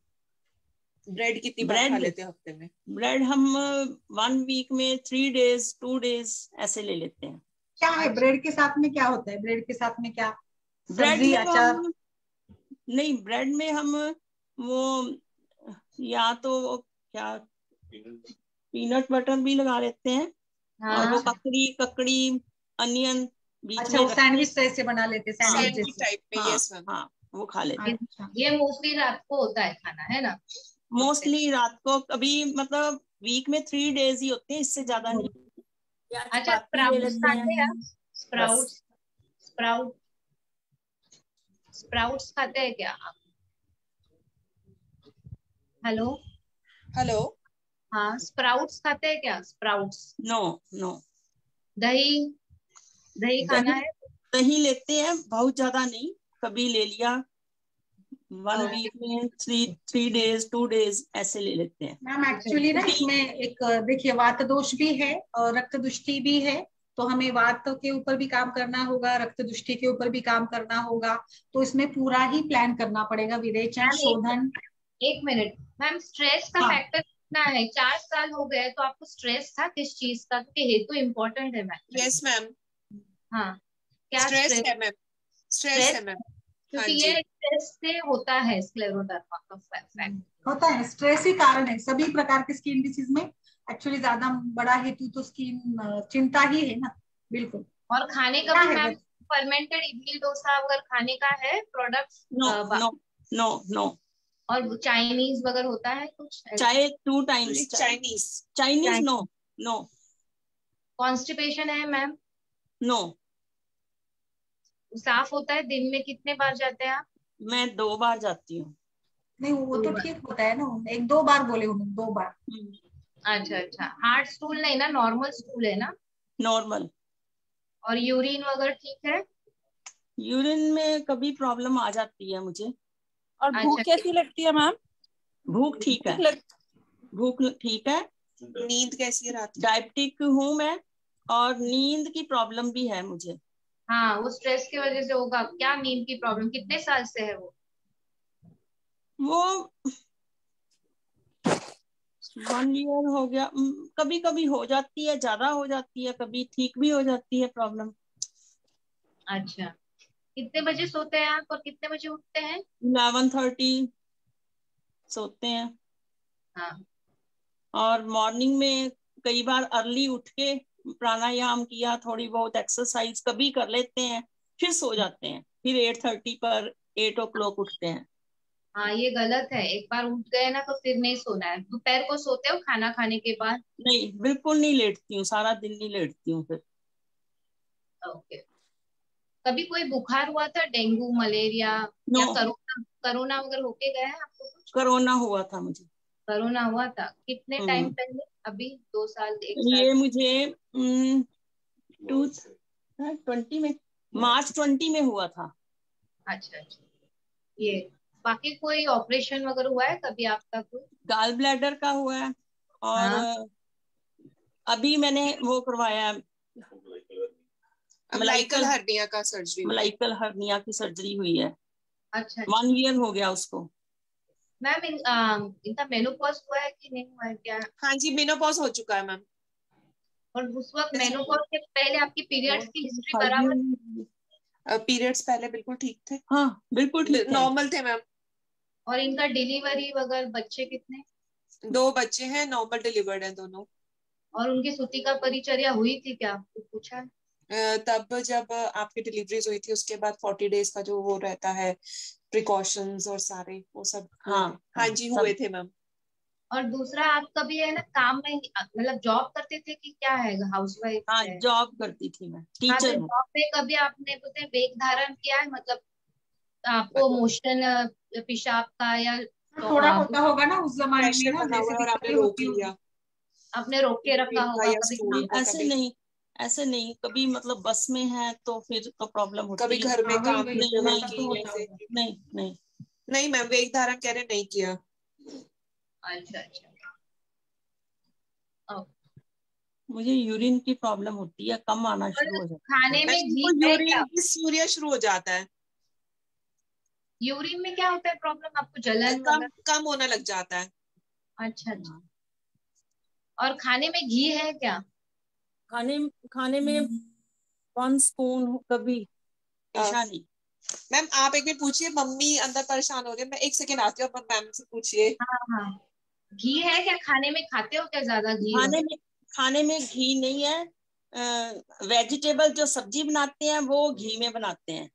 ब्रेड कितनी बार खा ब्रेड लेते हो हफ्ते में? ब्रेड हम वन वीक में थ्री डेज टू डेज ऐसे ले लेते हैं। क्या है अच्छा, ब्रेड के साथ में? क्या होता है ब्रेड के साथ में? क्या ब्रेड सब्जी, में अचार? हम नहीं, ब्रेड में हम वो या तो क्या पीनट बटर भी लगा लेते हैं और वो हाँ। ककड़ी ककड़ी अनियन बीच अच्छा, में वो रख के। सैंडविच जैसे बना लेते हैं, हाँ, सैंडविच सैंडविच जैसे। टाइप में, हाँ यस मैम। हाँ, वो खा लेते हैं। अच्छा। ये मोस्टली रात को होता है खाना, है ना? मोस्टली रात को, कभी मतलब वीक में थ्री डेज ही होते हैं, इससे ज्यादा नहीं। या अच्छा, चपाती ले स्प्राउट्स लेते खाते हैं हैं आप? बस। स्प्राउट्स? स्प्राउट स्प्राउट्स खाते हैं क्या आप? हेलो? हेलो। हाँ, स्प्राउट्स खाते हैं क्या? स्प्राउट्स? No no. दही? दही खाना दही है? दही लेते हैं, बहुत ज्यादा नहीं, कभी ले लिया वन वीक में three three days two days ऐसे ले लेते हैं। मैम एक्चुअली ना इसमें एक देखिए वात दोष भी है और रक्त दुष्टि भी है, तो हमें वात के ऊपर भी काम करना होगा, रक्त दुष्टि के ऊपर भी काम करना होगा, तो इसमें पूरा ही प्लान करना पड़ेगा, विरेचन मैम, एक- शोधन। एक मिनट मैम, स्ट्रेस का हाँ। फैक्टर कितना है? चार साल हो गए तो आपको स्ट्रेस था किस चीज का? क्योंकि हेतु इम्पोर्टेंट है मैम। यस मैम, हाँ, क्या स्ट्रेस स्ट्रेस? है मैम, स्ट्रेस Stress? है मैम। हाँ क्योंकि जी, ये स्ट्रेस से होता है स्क्लेरोडर्मा का फैक्ट। होता है, स्ट्रेस ही कारण है सभी प्रकार के स्किन डिसीज में। एक्चुअली ज्यादा बड़ा हेतु तो स्किन चिंता ही है ना। बिल्कुल। और खाने का क्या भी है मैम, बस? फर्मेंटेड इडली डोसा अगर खाने का है products, no no no no. और चाइनीज वगैरह होता है कुछ? चाहे two times Chinese Chinese no no constipation है मैम? नो। साफ होता है? दिन में कितने बार जाते हैं आप? मैं दो बार जाती हूँ। नहीं वो तो ठीक होता है ना, एक दो बार बोले उन्होंने, दो बार। अच्छा अच्छा, हार्ड स्टूल नहीं ना, नॉर्मल स्टूल है ना? नॉर्मल। और यूरिन वगैरह ठीक है? यूरिन में कभी प्रॉब्लम आ जाती है मुझे। और भूख अच्छा। कैसी लगती है मैम? भूख ठीक है, लग... भूख ठीक है। नींद कैसी है रात की? डायबिटिक हूँ मैं, और नींद की प्रॉब्लम भी है मुझे। हाँ, वो स्ट्रेस की वजह से होगा। क्या नींद की प्रॉब्लम, कितने साल से है वो? वो वन ईयर हो गया। कभी कभी हो जाती है, ज्यादा हो जाती है, कभी ठीक भी हो जाती है प्रॉब्लम। अच्छा, कितने बजे सोते हैं आप और कितने बजे उठते हैं? इलेवन थर्टी सोते हैं। हाँ। और मॉर्निंग में कई बार अर्ली उठ के प्राणायाम किया, थोड़ी बहुत एक्सरसाइज कभी कर लेते हैं, फिर सो जाते हैं, फिर एट थर्टी पर एट ओ क्लॉक उठते हैं। हाँ, ये गलत है, एक बार उठ गए ना तो फिर नहीं सोना है। दोपहर को सोते हो खाना खाने के बाद? नहीं, बिल्कुल नहीं लेटती हूँ, सारा दिन नहीं लेटती हूँ फिर। ओके। कभी कोई बुखार हुआ था, डेंगू मलेरिया No. या कोरोना कोरोना वगैरह होके गए हैं आपको कुछ? कोरोना हुआ था मुझे। कोरोना हुआ था कितने हम्म। टाइम पहले? अभी दो साल एक साल? ये मुझे टू ट्वेंटी में, मार्च ट्वेंटी में हुआ था। अच्छा अच्छा। ये बाकी कोई ऑपरेशन वगैरह हुआ है कभी आपका कोई? गाल ब्लैडर का हुआ है, और हाँ। अभी मैंने वो करवाया अम्लाइकल हर्निया का सर्जरी। मलाइकल हर्निया की सर्जरी हुई है। अच्छा। वन ईयर हो गया उसको। मैम इन, आ, इनका मेनोपॉज हुआ है कि नहीं हुआ है क्या? हाँ जी, मेनोपॉज हो चुका है मैम। और उस वक्त मेनोपॉज के पहले आपकी पीरियड्स की हिस्ट्री बराबर? पीरियड्स पहले बिल्कुल ठीक थे। हाँ बिल्कुल ठीक है, नॉर्मल थे मैम। और इनका डिलीवरी वगैरह, बच्चे कितने? दो बच्चे हैं, नॉर्मल डिलीवर्ड हैं दोनों। और उनकी सूती का परिचर्या हुई थी क्या, आपको पूछा है? अ, तब जब आपकी डिलीवरीज हुई थी उसके बाद फोर्टी डेज का जो वो रहता है प्रिकॉशंस और सारे वो सब। हाँ हाँ जी हुए थे मैम। और दूसरा, आप कभी है ना काम में मतलब जॉब करते थे कि क्या है, हाउसवाइफ हाँ है? जॉब करती थी मैं, हाँ, तो टीचर हूँ। जॉब में कभी आपने बोलते हैं वेग धारण किया है? मतलब आपको मोशन पेशाब का या तो, थोड़ा आ, होता होगा ना उस जमाने में प्रेशर ना, बना हुआ जैसे है और आपने दिक्कतें रोक होती लिया। होंगी। आपने रोक के रखा होगा या कभी? स्टूल को ऐसे कभी नहीं, ऐसे नहीं, कभी मतलब बस में है तो फिर तो प्रॉब्लम होती कभी है। घर में हाँ, वही काम वही करते थोड़ा हुए सा की तो होता ऐसे। होगा। नहीं नहीं नहीं मैम, वेग धारण कह रहे नहीं किया। अच्छा अच्छा। ओ, मुझे यूरिन की प्रॉब्लम होती है, कम आना और शुरू हो जाता खाने में घी मैम है क्या? यूरिन यूरिया शुरू हो जाता है, यूरिन में क्या होता है प्रॉब्लम, आपको जलन कम वगैरह? कम होने लग जाता है। अच्छा अच्छा। और खाने में घी है क्या? खाने खाने में वन स्पून कभी, ऐसा नहीं। मैम आप एक मिनट पूछिए, मम्मी अंदर परेशान हो रही है, मैं एक सेकंड आती हूँ, आप मैम से पूछिए। हाँ हाँ। घी है क्या खाने में, खाते हो क्या ज्यादा घी खाने वगैरह? में खाने में घी नहीं है। वेजिटेबल जो सब्जी बनाते हैं वो घी में बनाते हैं,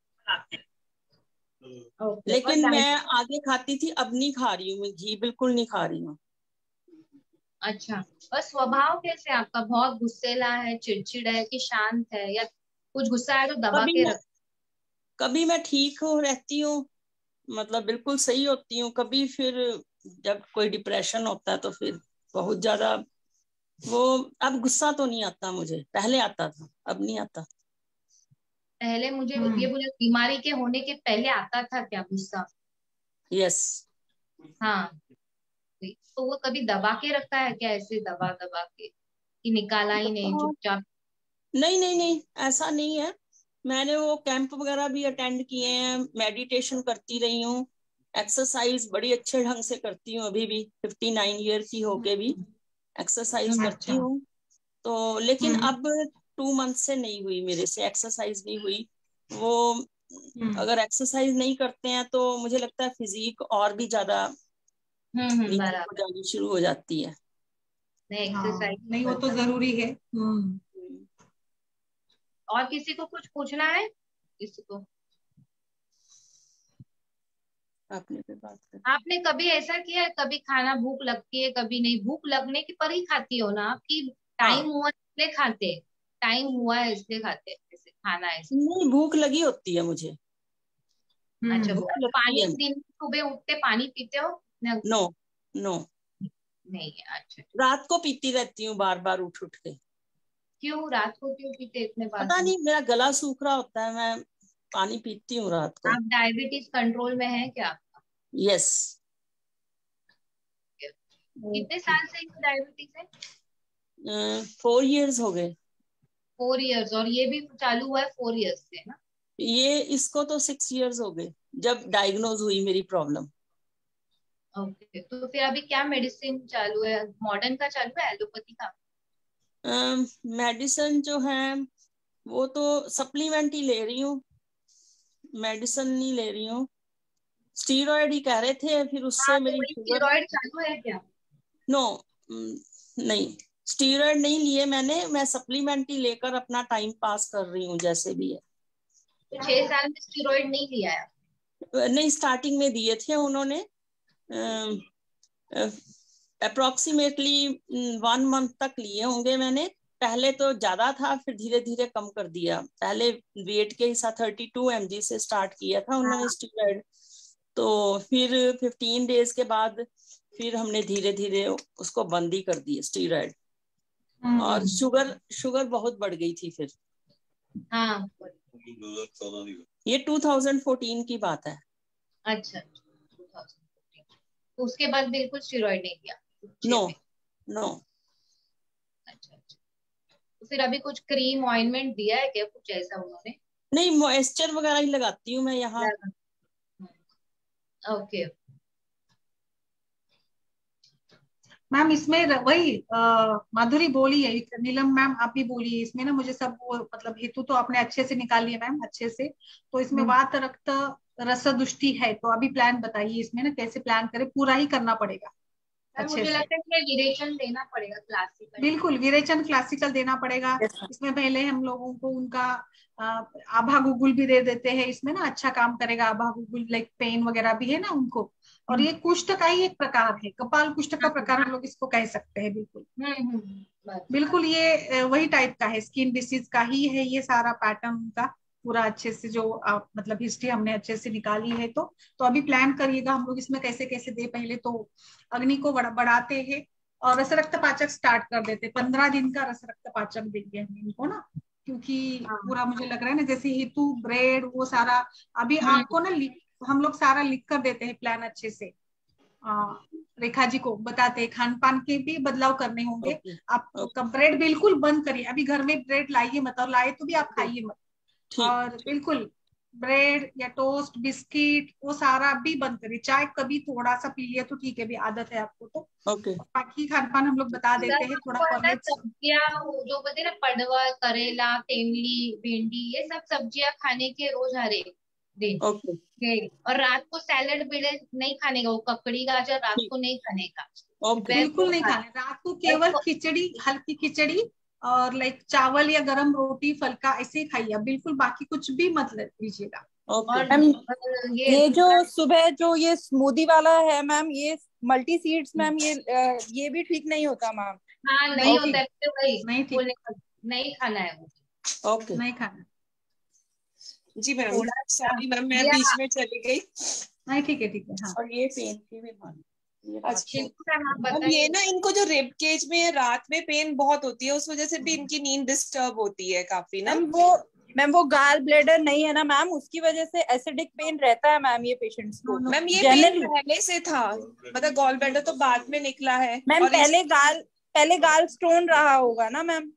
ओके। लेकिन और मैं डाइट? आगे खाती थी, अब नहीं खा रही हूँ, मैं घी बिल्कुल नहीं खा रही हूँ। अच्छा। और स्वभाव कैसे आपका, बहुत गुस्सेला है, चिड़चिड़ है कि शांत है, या कुछ गुस्सा है तो दबा कभी के मैं रख? कभी मैं ठीक हो रहती हूँ, मतलब बिल्कुल सही होती हूँ, कभी फिर जब कोई डिप्रेशन होता है तो फिर बहुत ज्यादा वो, अब गुस्सा तो नहीं आता मुझे, पहले आता था, अब नहीं आता। पहले मुझे ये हम्म। बोले, बीमारी के होने के पहले आता था क्या गुस्सा? यस। हाँ, तो वो कभी दबा के रखा है क्या, ऐसे दबा दबा के कि निकाला ही नहीं, चुपचाप? नहीं नहीं नहीं, ऐसा नहीं है। मैंने वो कैंप वगैरह भी अटेंड किए हैं, मेडिटेशन करती रही हूँ, एक्सरसाइज बड़ी अच्छे ढंग से करती हूँ, अभी भी फिफ्टी नाइन ईयर की होके भी एक्सरसाइज करती अच्छा। हूँ। तो लेकिन हम्म। अब टू मंथ से नहीं हुई, मेरे से एक्सरसाइज नहीं हुई। वो हम्म। अगर एक्सरसाइज नहीं करते हैं तो मुझे लगता है फिजिक और भी ज्यादा हम्म हम्म नीचे हो बराबर। जानी शुरू हो जाती है। नहीं, हाँ, एक्सरसाइज नहीं वो तो जरूरी है। हम्म। और किसी को कुछ पूछना है? किसी को? आपने पे बात कर, आपने कभी ऐसा किया है, कभी खाना भूख लगती है कभी नहीं, भूख लगने के पर ही खाती हो ना आपकी? हाँ टाइम हुआ इसलिए खाते, टाइम हुआ है इसलिए खाते ऐसे खाना ऐसे? नहीं, भूख लगी होती है मुझे, अच्छा, हम्म। भूख और लगती पानी है। दिन में सुबह उठते पानी पीते हो? न- नो नो, नहीं है, अच्छा। रात को पीती रहती हूँ बार बार उठ उठ के। क्यों रात को क्यों पीते इतने पता पानी? नहीं, मेरा गला सूख रहा होता है, मैं पानी पीती हूँ रात को। आप डायबिटीज कंट्रोल में है क्या? यस। कितने साल से इनको डायबिटीज है? फोर इयर्स हो गए। फोर इयर्स, और ये भी चालू हुआ है फोर इयर्स से ना? ये इसको तो सिक्स इयर्स हो गए जब डायग्नोज हुई मेरी प्रॉब्लम। ओके, तो फिर अभी क्या मेडिसिन चालू है, मॉडर्न का चालू है एलोपैथी का? मेडिसिन जो है वो तो सप्लीमेंट ही ले रही हूँ, मेडिसिन नहीं ले रही हूँ। स्टीरॉयड ही कह रहे थे, फिर हाँ, उससे तो मेरी वही शुगर। स्टेरॉइड चालू है क्या? नो, नहीं, स्टीरॉयड नहीं लिए मैंने, मैं सप्लीमेंट ही लेकर अपना टाइम पास कर रही हूँ जैसे भी है। तो छह साल में स्टेरॉइड नहीं लिया है? नहीं, स्टार्टिंग में दिए थे उन्होंने, अप्रोक्सीमेटली वन मंथ तक लिए होंगे मैंने। पहले तो ज्यादा था, फिर धीरे धीरे कम कर दिया। पहले वेट के हिसाब थर्टी टू एम जी से स्टार्ट किया था उन्होंने हाँ। स्टीरॉयड, तो फिर फिफ्टीन डेज के बाद फिर हमने धीरे धीरे उसको बंद ही कर दिया स्टीरॉयड। और शुगर शुगर बहुत बढ़ गई थी फिर। हाँ, ये टू थाउजेंड फोर्टीन की बात है। अच्छा अच्छा। तो उसके बाद बिल्कुल स्टेरॉइड नहीं लिया? नो छह नो। अच्छा अच्छा। तो फिर अभी कुछ क्रीम ऑइंटमेंट दिया है क्या, कुछ ऐसा उन्होंने? नहीं, मॉइस्चर वगैरह ही लगाती हूँ मैं यहाँ। ओके। मैम इसमें र- वही अ, माधुरी बोली है, नीलम मैम आप भी बोली है इसमें ना, मुझे सब वो मतलब हेतु तो आपने अच्छे से निकाली है मैम, अच्छे से। तो इसमें वात रक्त रस दुष्टि है, तो अभी प्लान बताइए इसमें ना, कैसे प्लान करें, पूरा ही करना पड़ेगा अच्छे मुझे से। लगता है कि विरेचन देना पड़ेगा क्लासिकल। बिल्कुल विरेचन क्लासिकल देना पड़ेगा। इसमें पहले हम लोगों को उनका अ, आभा गुगुल भी दे देते हैं इसमें ना, अच्छा काम करेगा आभा गुगुल, लाइक पेन वगैरह भी है ना उनको। और ये कुष्ठ का ही एक प्रकार है, कपाल कुष्ठ का प्रकार हम लोग इसको कह सकते हैं। बिल्कुल हम्म हम्म बस। बिल्कुल ये अ, वही टाइप का है, स्किन डिसीज का ही है ये सारा पैटर्न का पूरा, अच्छे से जो आप मतलब हिस्ट्री हमने अच्छे से निकाली है। तो तो अभी प्लान करिएगा हम लोग इसमें कैसे कैसे दे। पहले तो अग्नि को बढ़ा, बढ़ाते हैं और रस रक्त पाचक स्टार्ट कर देते, पंद्रह दिन का रस रक्त पाचक देंगे हम इनको ना, क्योंकि पूरा मुझे लग रहा है ना जैसे हेतु ब्रेड वो सारा अभी आपको ना लिख, हम लोग सारा लिख कर देते हैं प्लान अच्छे से। आ, रेखा जी को बताते हैं खान पान के भी बदलाव करने होंगे। ओके आप ब्रेड बिल्कुल बंद करिए, अभी घर में ब्रेड लाइए मत, और लाए तो भी आप खाइए मत। ठीक। और बिल्कुल ब्रेड या टोस्ट बिस्किट वो सारा भी बंद करिए। चाय कभी थोड़ा सा पी लिया तो ठीक है, भी आदत है आपको तो। ओके बाकी खान पान हम लोग बता देते हैं, थोड़ा परहेज। सब्जियां जो बोलते हैं ना, परवल करेला तेमली भिंडी, ये सब सब्जियां खाने के रोज हर एक दिन। ओके ठीक। और रात को सैलेड बिलेड नहीं खाने का, वो ककड़ी गाजर रात ठीक। को नहीं खाने का। ओके दोपहर बिल्कुल को नहीं खा- खाने, रात को केवल खिचड़ी, हल्की खिचड़ी और लाइक चावल या गरम रोटी फलका ऐसे ही खाइए, बिल्कुल बाकी कुछ भी मत लीजिएगा। ओके। और मैम ये ये जो दूसरा- सुबह जो ये स्मूदी वाला है मैम, ये मल्टी सीड्स मैम, ये अ, ये भी ठीक नहीं होता मैम? हाँ नहीं नहीं होता है, ठीक, तो वही नहीं ठीक, बोलने का, नहीं खाना है वो। ओके। नहीं खाना। जी मैम, थोड़ा सॉरी मैम मैं या बीच में चली गई। नहीं ठीक है, ठीक है हाँ। और ये पेन की भी बात, ये रात अच्छा को शिल्पी मैम आप अब ये बताइए। ना, इनको जो रिब केज में रात में पेन बहुत होती है, उस वजह से भी इनकी नींद डिस्टर्ब होती है काफी ना। मैम वो मैम वो गाल ब्लेडर नहीं है ना मैम, उसकी वजह से एसिडिक पेन रहता है मैम ये पेशेंट्स को। मैम ये Generally- पेन पहले से था, मतलब गॉल ब्लैडर तो बाद में निकला है। मैम और पहले इस- गाल पहले गाल स्टोन रहा होगा ना ma'am.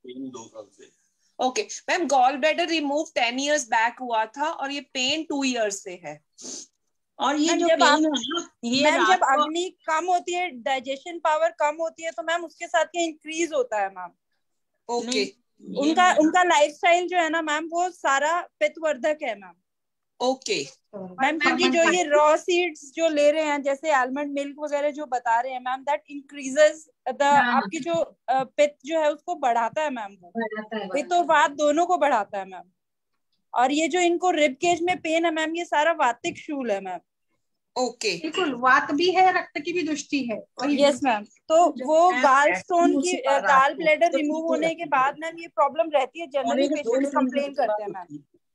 Okay ma'am, gall bladder remove ten years back हुआ था और ये पेन टू इयर्स से है। और ये मैम जो जब पेन आप- है ना, ये मैम रात जब को अग्नि कम होती है, डाइजेशन पावर कम होती है, तो मैम उसके साथ ये इंक्रीज होता है मैम। ओके नहीं, ये उनका मैं- उनका लाइफस्टाइल जो है ना मैम, वो सारा पित्तवर्धक है मैम। ओके मैम क्योंकि जो ये रॉ सीड्स जो ले रहे हैं, जैसे आलमंड मिल्क वगैरह जो बता रहे हैं मैम, दैट इंक्रीजेस द आपकी जो अ, पित्त जो है उसको बढ़ाता है मैम। वो पित्त और वात दोनों को बढ़ाता है मैम। और ये जो इनको रिब केज में पेन है मैम, ये सारा वातिक शूल है मैम। ओके बिल्कुल, वात भी है, रक्त की भी दृष्टि है। Yes ma'am. तो वो गाल स्टोन की गाल ब्लैडर रिमूव होने के बाद मैम ये प्रॉब्लम रहती है, जनरली पेशेंट्स कंप्लेन करते हैं मैम।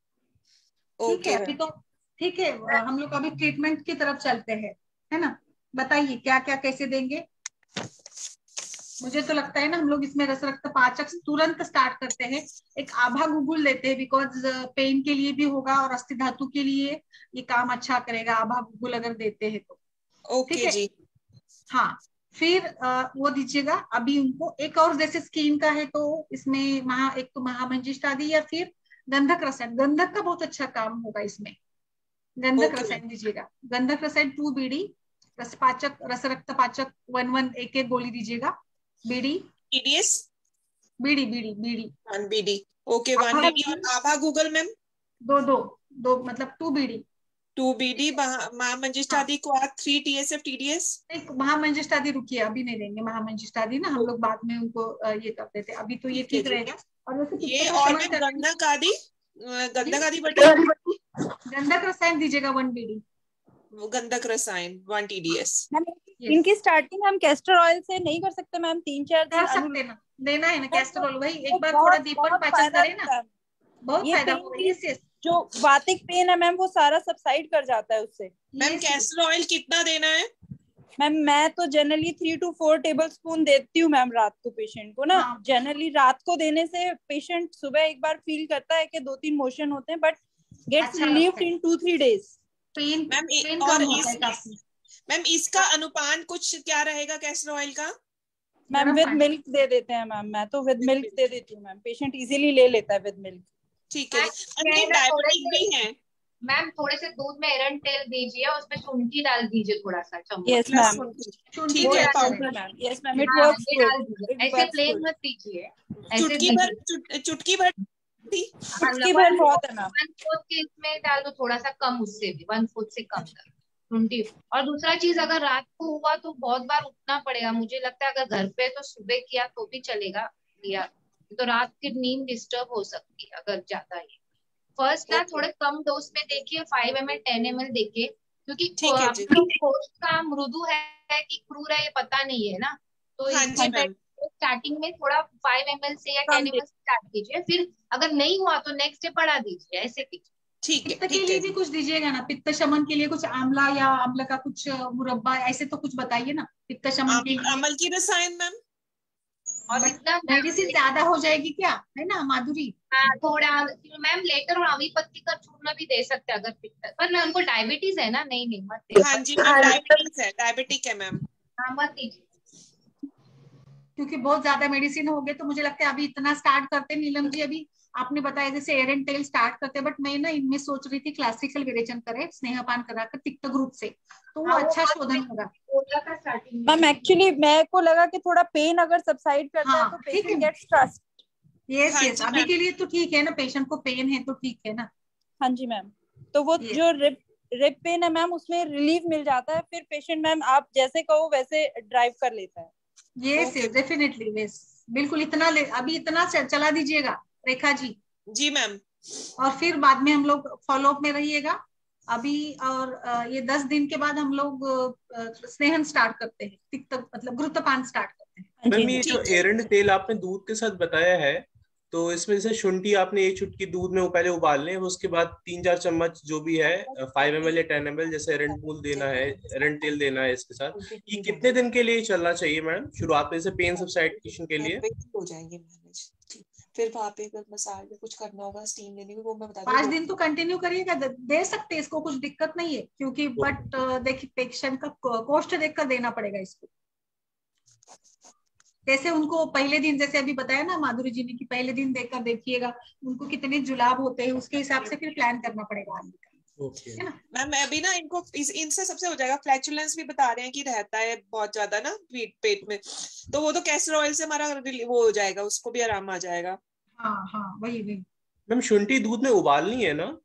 ठीक है, अभी तो ठीक है, हम लोग अभी ट्रीटमेंट की तरफ चलते हैं, है ना। बताइए क्या क्या कैसे देंगे। मुझे तो लगता है ना हम लोग इसमें रस रक्त पाचक तुरंत स्टार्ट करते हैं। एक आभा गुगुल लेते हैं, बिकॉज पेन के लिए भी होगा और अस्थि धातु के लिए ये काम अच्छा करेगा आभा गुगुल अगर देते हैं तो। ओके जी। हाँ, फिर आ, वो दीजिएगा। अभी उनको एक और जैसे स्किन का है तो इसमें महा एक तो महामंजिष्ठादि या फिर गंधक रसायन, गंधक का बहुत अच्छा काम होगा इसमें। गंधक Okay. रसायन दीजिएगा। गंधक रसायन टू बीडी, रसपाचक रस रक्त पाचक वन वन एक एक गोली दीजिएगा। BD TDS BD BD BD one BD. Okay one Abha BD. और आभा गूगल मैम दो दो दो मतलब टू बीडी। Two BD. महामंजिष्ठादि को आज थ्री टीएसएफ टीडीएस। एक महामंजिष्ठादि रुकिए, अभी नहीं देंगे महामंजिष्ठादि ना, हम लोग बाद में उनको अ, ये करते थे। अभी तो ये ठीक है ठीक जी। रहेगा। और वैसे ये पित्त का और शमन मैम करने- गंधक आदि गंधक आदि बटे गंधक रसायन दीजिएगा one BD. Gandhak Rasayan one TDS. Ma'am इनकी स्टार्टिंग हम कैस्टर ऑयल से नहीं कर सकते मैम? तीन चार दिन कर अनु- सकते ना, देना है ना कैस्टर ऑयल। वही एक वो बार बहुत- थोड़ा दीपक बहुत पाचन फायदा करे ना, देता है। बहुत ये फायदा पेन होगा। की- ये से जो वातिक पेन है मैम, वो सारा सबसाइड कर जाता है उससे। मैम कैस्टर ऑयल कितना देना है? मैम मैं तो generally three two four tablespoon देती हूँ मैम रात को पेशेंट को ना। हाँ। जनरली रात को देने से पेशेंट सुबह एक बार फील करता है कि दो तीन मोशन होते हैं, बट गेट्स अच्छा रिलीव्ड लगता है। In two three days. Pain ma'am इ- पेन और कम होता है इस- काफी। मैम इसका अनुपान कुछ क्या रहेगा कैस्टर ऑयल का? मैम गरम विद पानी। मिल्क दे देते हैं मैम। मैं तो विद मिल्क दे देती हूँ मैम, पेशेंट इजीली ले लेता है विद मिल्क। ठीक है मैम, जी। मैं ये ना थोड़े डायबिटिक से- भी है। मैम थोड़े से दूध में एरंड तेल दीजिए और उसमें शुंठी डाल दीजिए थोड़ा सा चम्मच। Yes plus ma'am. शुंठी ठीक भी है, अच्छा पाउडर रहेगा। मैम यस मैम, इट हाँ, वर्क्स ये डाल दीजिए। गुड। ऐसे प्लेन मत दीजिए, ऐसे चुटकी भर चुट- चुटकी भर दी। चुटकी भर बहुत है मैम। वन फोर्थ के इसमें डाल दो, थोड़ा सा कम, उससे भी वन फोर्थ से कम कर ट्वेंटी। और दूसरा चीज, अगर रात को हुआ तो बहुत बार उठना पड़ेगा। मुझे लगता है अगर घर पे तो सुबह किया तो भी चलेगा, या तो रात की नींद डिस्टर्ब हो सकती है अगर ज्यादा है। फर्स्ट ना Okay. थोड़े कम डोज में देखिए, five M L ten M L देखिए, क्योंकि ठीक है जी। कोष्ठ का मृदु है कि क्रूर है ये पता नहीं है ना। तो हाँ जी मैम। स्टार्टिंग में थोड़ा फाइव एम एल से या टेन एम एल से स्टार्ट कीजिए, फिर अगर नहीं हुआ तो नेक्स्ट डे बढ़ा दीजिए, ऐसे कीजिए। ठीक है पित्त के ठीक लिए है भी जी। कुछ दीजिएगा ना, पित्त शमन के लिए कुछ आंवला या आंवला का कुछ मुरब्बा ऐसे तो कुछ बताइए ना पित्त शमन के अम- लिए। अमल की रसायन मैम। और इतना मेडिसिन ज्यादा हो जाएगी क्या, है ना माधुरी? हाँ, थोड़ा मैम लेटर और आवी पत्ती का चूर्ण भी दे सकते हैं अगर पित्त, पर ना उनको डायबिटीज है ना। नहीं नहीं मत दीजिए। हाँ जी मैम, डायबिटीज है, डायबिटिक है मैम। हाँ मत दीजिए। क्योंकि बहुत ज्यादा मेडिसिन हो गए तो मुझे लगता है अभी इतना स्टार्ट करते। नीलम जी अभी आपने बताया जैसे एरन टेल स्टार्ट करते, बट मैं ना इनमें सोच रही थी क्लासिकल विरेचन करे स्नेहपान कराकर तिक्त ग्रुप से, तो वो हाँ, वो अच्छा बात शोधन में- होगा। बोला था स्टार्टिंग में। मैम एक्चुअली मेरे को लगा कि थोड़ा पेन अगर सबसाइड करता हाँ, है तो ठीक है। Patient gets trust. यस हाँ यस जी, अभी मैम। के लिए तो ठीक है ना, पेशेंट को पेन है तो ठीक है ना। हाँ जी मैम। तो वो Yes. जो रिप रिप पेन है मैम, उसमें रिलीफ मिल जाता है, फिर पेशेंट मैम आप जैसे कहो वैसे ड्राइव कर लेता है। Yes Okay. Yes definitely yes बिल्कुल। इतना ले, अभी इतना च- चला दीजिएगा रेखा जी, जी मैम। और फिर बाद में हम लोग फॉलोअप में रहिएगा अभी। और अ, ये दस दिन के बाद हम लोग अ, स्नेहन स्टार्ट करते हैं, तिक्त मतलब घृतपान स्टार्ट करते हैं। हाँ जी, मैम ये जो एरंड तेल आपने दूध के साथ बताया है, तो इसमें जैसे शुंठी आपने एक चुटकी दूध में वो पहले उबाल लें, उसके बाद तीन चार चम्मच जो भी है फाइव एम एल या टेन एम एल जैसे एरंड फूल देना है, एरंड तेल देना है इसके साथ। ये कितने दिन के लिए चलना चाहिए मैडम शुरुआत में, जैसे पेन सब्साइडिएशन के लिए? हो जाएंगे मैनेज। फिर वहां पे अगर मसाज कुछ करना होगा, स्टीम लेनी होगी, वो मैं बता पांच दिन तो कंटिन्यू करिएगा, दे सकते हैं इसको, कुछ दिक्कत नहीं है, क्योंकि बट देखिए पेशेंट का कॉस्ट देखकर देना पड़ेगा इसको। जैसे उनको पहले दिन, जैसे अभी बताया ना माधुरी जी ने कि पहले दिन देखकर देखिएगा उनको कितने जुलाब होते हैं, उसके हिसाब से फिर प्लान करना पड़ेगा आगे का, ओके है ना। मैम अभी ना इनको इस, इनसे सबसे हो जाएगा। फ्लैचुलेंस भी बता रहे हैं कि रहता है बहुत ज्यादा ना पेट पेट में, तो वो तो कैस्टर ऑयल से हमारा वो हो जाएगा, उसको भी आराम आ जाएगा। हाँ हाँ वही वही। मैम शुंठी दूध में उबालनी है ना?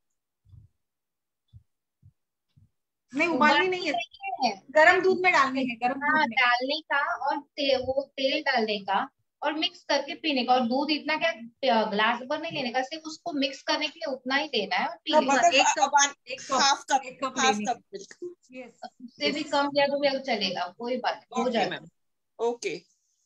नहीं उबालनी नहीं है, गरम दूध में डालनी है, गरम हाँ दूध में डालने का, और ते, वो तेल डालने का और मिक्स करके पीने का। और दूध इतना क्या ग्लास भर नहीं लेने का, सिर्फ उसको मिक्स करने के लिए उतना ही देना है और पी लेना। मतलब एक कप, अब एक कप, हाफ कप, एक कप हाफ लेने कप का। मिल्क। यस उससे भी कम दिया तो भी चलेगा, कोई बात नहीं, हो ओके जाएगा। Ma'am, okay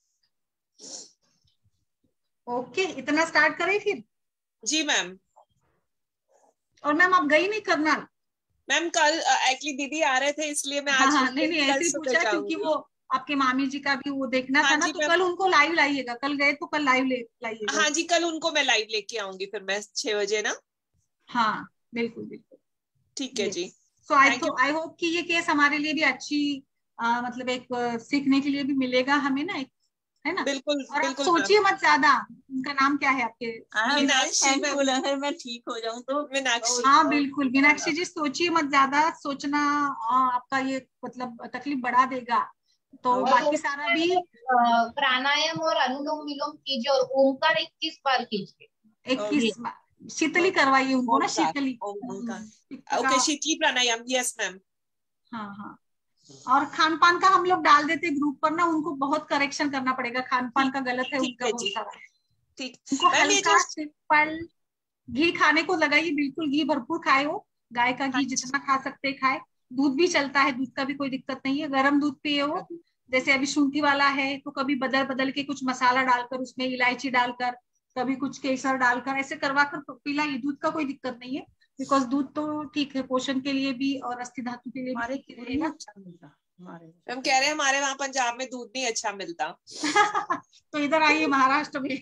okay. इतना स्टार्ट करें फिर? जी मैम। और मैम आप गई नहीं करनाल? मैम कल एक्चुअली दीदी आ रहे थे, इसलिए मैं हाँ आज हाँ नहीं नहीं कल ऐसे ही सुबह पूछा, क्योंकि जाऊंगी। वो आपके मामी जी का भी वो देखना हाँ था ना, जी तो मैम। कल उनको लाइव लाइएगा, कल गए तो कल लाइव ले लाइएगा। हाँ जी, कल उनको मैं लाइव लेके आऊंगी फिर मैं छह बजे ना। हाँ बिल्कुल बिल्कुल। ठीक है जी। So I thank to you. I hope कि ये केस हमारे लिए भी अच्छी आ, मतलब एक आ, सीखने के लिए भी मिलेगा हमें ना, एक, है ना। बिल्कुल और आप बिल्कुल मैम। सोचिए मत ज्यादा। उनका नाम क्या है आपके? मीनाक्षी मैम। थैंकफुल अगर मैं ठीक हो जाऊं तो। मीनाक्षी। हाँ बिल्कुल मीनाक्षी जी, सोचिए मत ज्यादा, सोचना आ, आपका ये मतलब तकलीफ बढ़ा देगा, तो और बाकी सारा भी अ, प्राणायाम और अनुलोम विलोम कीजिए और ओमकार इक्कीस बार कीजिए। इक्कीस शीतली करवाइए उनको ना, Sheetali. Okay, Sheetali pranayama, yes ma'am. हाँ हाँ। और खान पान का हम लोग डाल देते ग्रुप पर ना, उनको बहुत करेक्शन करना पड़ेगा, खान पान का गलत है ठीक उनका है बहुत जी। सारा। ठीक उनको मैम, ये जो हल्का सिंपल घी खाने को लगाइए, बिल्कुल घी भरपूर खाए, वो गाय का घी जितना खा सकते खाए। दूध भी चलता है, दूध का भी कोई दिक्कत नहीं है, गर्म दूध पिए वो। जैसे अभी शुंठी वाला है तो कभी बदल बदल के कुछ मसाला डालकर, उसमें इलायची डालकर, कभी कुछ केसर डालकर, ऐसे करवा कर पिलाइए, दूध का कोई दिक्कत नहीं है। बिकॉज दूध तो ठीक है पोषण के लिए भी और अस्थि धातु के लिए भी ठीक रहेगा। हम कह रहे हैं हमारे वहाँ पंजाब में दूध नहीं अच्छा मिलता। तो इधर आइए महाराष्ट्र में।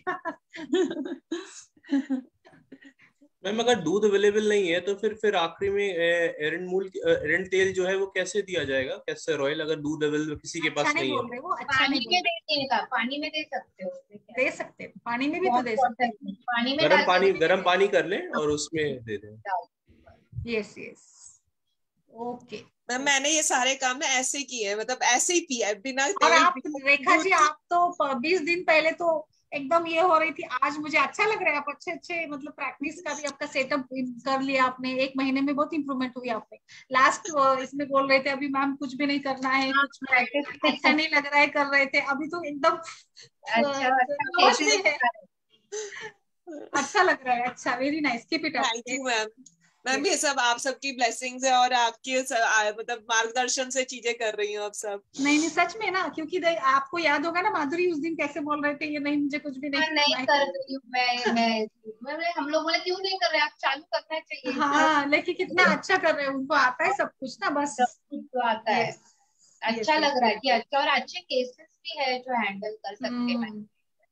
मैम अगर दूध अवेलेबल नहीं है तो फिर फिर आखिरी में एरंडमूल एरंड तेल जो है वो कैसे दिया जाएगा, कैसे रॉयल, अगर दूध अवेलेबल किसी के अच्छा पास नहीं नहीं बोल है? रहे वो, अच्छा पानी नहीं में बोल दे देने का, पानी में दे सकते हो, उसमें क्या रहे। दे सकते हैं पानी में भी तो दे सकते हैं। पानी में गर्म डाल पानी के गर्म पानी कर लें और उसमें दे दें। Yes yes okay. मैम मैंने ये सारे काम ना ऐसे किए हैं, मतलब ऐसे ही पिया है बिना और तेल आप बिना रेखा जी, दूध। आप तो बीस दिन पहले तो एकदम ये हो रही थी, आज मुझे अच्छा लग रहा है, आप अच्छे अच्छे मतलब प्रैक्टिस का भी आपका सेटअप कर लिया आपने, एक महीने में बहुत इंप्रूवमेंट हुई आपने। लास्ट इसमें बोल रहे थे अभी मैम कुछ भी नहीं करना है, कुछ में अच्छा नहीं लग रहा है कर रहे थे, अभी तो एकदम अच्छा जोश में है। अच्छा लग रहा है, अच्छा, very nice, keep it up. Thank you ma'am. Ma'am ये सब आप सबकी ब्लेसिंग्स है और आपके मतलब मार्गदर्शन से चीजें कर रही हूँ आप सब। नहीं नहीं सच में ना, क्योंकि आपको याद होगा ना माधुरी उस दिन कैसे बोल रहे थे, ये नहीं मुझे कुछ भी नहीं नहीं करना कर है। रही हूँ मैं मैं मैं हम लोग बोले क्यों नहीं कर रहे, आप चालू करना चाहिए। हाँ लेकिन कितना अच्छा कर रहे हैं, उनको आता है सब कुछ ना, बस सब कुछ तो आता है। yes, अच्छा yes, लग रहा है कि अच्छा, और अच्छे केसेस भी है जो हैंडल कर सकते हैं। Hmm,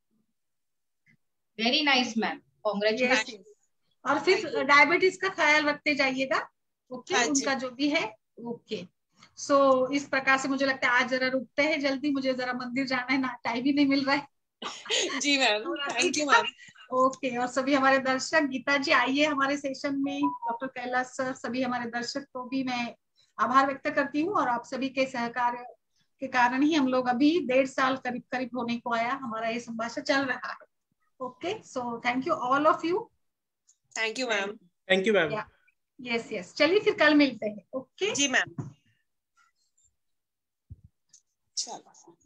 very nice ma'am, yes, congratulation. yes. और फिर डायबिटीज का ख्याल रखते जाइएगा, ओके हाँ जी। उनका जो भी है, ओके। सो इस प्रकार से मुझे लगता है आज जरा रुकते हैं जल्दी, मुझे जरा मंदिर जाना है ना, टाइम ही नहीं मिल रहा है। जी मैम, और अभी थैंक यू मैम। ओके, और सभी हमारे दर्शक, गीता जी आइए हमारे सेशन में, डॉक्टर कैलाश सर, सभी हमारे दर्शक को भी मैं आभार व्यक्त करती हूँ, और आप सभी के सहकार के कारण ही हम लोग अभी डेढ़ साल करीब करीब होने को आया, हमारा ये संभाषण चल रहा है। Okay, so thank you all of you. Thank you ma'am. Thank you ma'am. Yes yes, चलिए फिर कल मिलते हैं। ओके जी मैम, चलो।